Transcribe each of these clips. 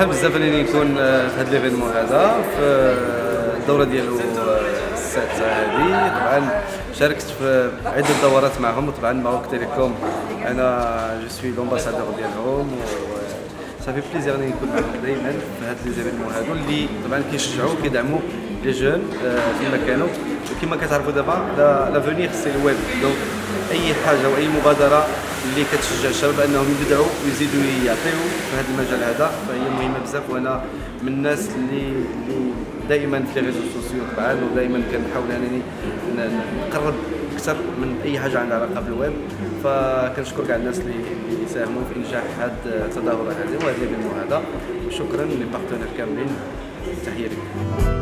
فرحان بزاف انني نكون في هذا ليفينمون هذا في الدوره ديالو السادسه هذه. طبعا شاركت في عده دورات معهم، وطبعا ماروك تيليكوم انا جو سوي لومباسادور ديالهم، صافي بليزير انني نكون معهم دائما في هاد لي زيفينمون هادو اللي طبعا كيشجعوا وكيدعموا لي جون فيما كانوا. وكما كتعرفوا دابا لافونيغ سي الويب، دونك اي حاجه واي مبادره اللي كتشجع الشباب انهم يبدعوا ويزيدوا يعطيو في هذا المجال هذا فهي مهمه بزاف. وانا من الناس اللي دائما في لي ريزو سوسيو طبعا، ودائما كنحاول انني نقرب اكثر من اي حاجه عندها علاقه بالويب. فكنشكر كاع الناس اللي ساهموا في انجاح هذه التظاهره هذه وهذا ليفينمون هذا. شكرا لي بارتنير كاملين، تحيه لكم.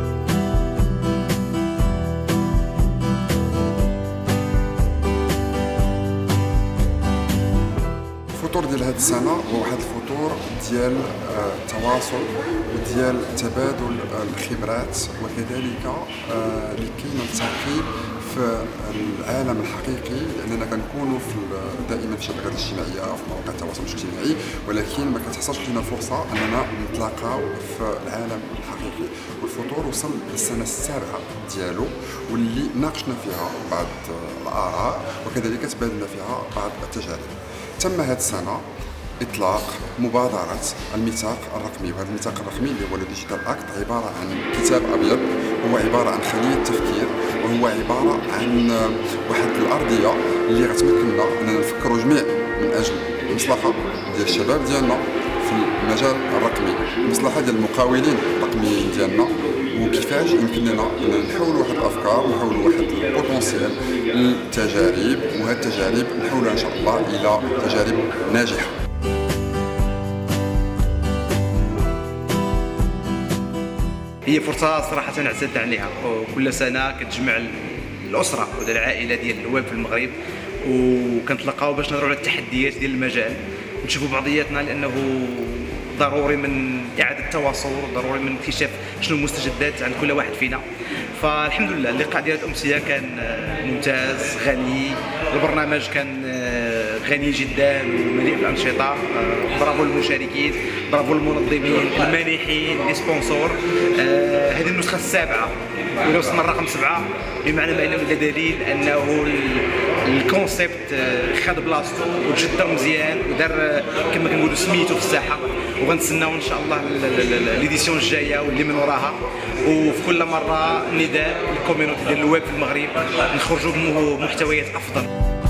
الفطور ديال هذه السنه هو واحد الفطور ديال التواصل وديال تبادل الخبرات، وكذلك لكي نلتقي في العالم الحقيقي، لاننا كنكونوا دائما في الشبكات الاجتماعيه وفي مواقع التواصل الاجتماعي، ولكن ما كتحصلش لنا فرصه اننا نتلاقاو في العالم الحقيقي. والفطور وصل للسنه السابعه ديالو، واللي ناقشنا فيها بعض الاراء وكذلك تبادلنا فيها بعض التجارب. تم هذه السنة إطلاق مبادرة الميثاق الرقمي، وهذا الميثاق الرقمي اللي هو الديجيتال أكت عبارة عن كتاب أبيض، هو عبارة عن خلية تفكير، وهو عبارة عن واحد الأرضية اللي غتمكننا أننا نفكروا جميع من أجل المصلحة ديال الشباب ديالنا في المجال الرقمي، المصلحة ديال المقاولين الرقميين ديالنا، وكيفاش يمكن لنا نحولوا واحد الافكار ونحولوا واحد البوتونسيال للتجارب، وهذه التجارب نحولها ان شاء الله الى تجارب ناجحه. هي فرصه صراحه نعتاد عليها، وكل سنه كتجمع الاسره ولا العائله ديال الويب في المغرب، وكنتلاقاو باش نهضروا على التحديات ديال المجال، نشوفوا بعضياتنا، لانه ضروري من اعاده التواصل، ضروري من اكتشاف شنو المستجدات عند كل واحد فينا. فالحمد لله اللقاء ديال الامسيه كان ممتاز غني، البرنامج كان غني جدا ومليء بالانشطه. برافو للمشاركين، برافو للمنظمين، المانحين، لي سبونسور. هذه النسخه السابعه، ولو وصلنا الرقم 7 بمعنى ما الا دليل انه الكونسيبت خد بلاصتو وتجدر مزيان ودار كما كنقولوا سميتو في الساحه. وغنتسناو ان شاء الله ليديسيون الجايه واللي من وراها، وفي كل مره نداء للكوميونيتي ديال الويب في المغرب نخرجوا بمحتويات افضل.